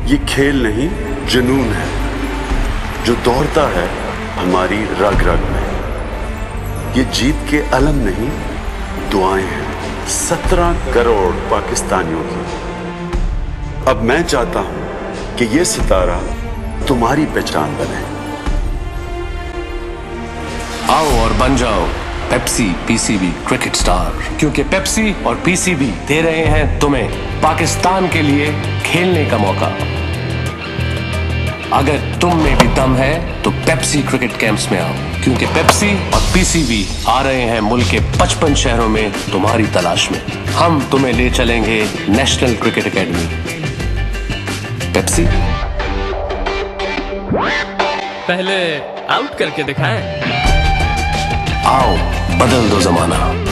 ये खेल नहीं जुनून है जो दौड़ता है हमारी रग रग में। ये जीत के अलम नहीं दुआएं हैं 17 करोड़ पाकिस्तानियों की। अब मैं चाहता हूं कि ये सितारा तुम्हारी पहचान बने। आओ और बन जाओ पेप्सी पीसीबी क्रिकेट स्टार, क्योंकि पेप्सी और पीसीबी दे रहे हैं तुम्हें पाकिस्तान के लिए खेलने का मौका। अगर तुम में भी दम है तो पेप्सी क्रिकेट कैंप्स में आओ, क्योंकि पेप्सी और पीसीबी आ रहे हैं मुल्क के 55 शहरों में तुम्हारी तलाश में। हम तुम्हें ले चलेंगे नेशनल क्रिकेट एकेडमी। पेप्सी पहले आउट करके दिखाएं। आओ, बदल दो जमाना।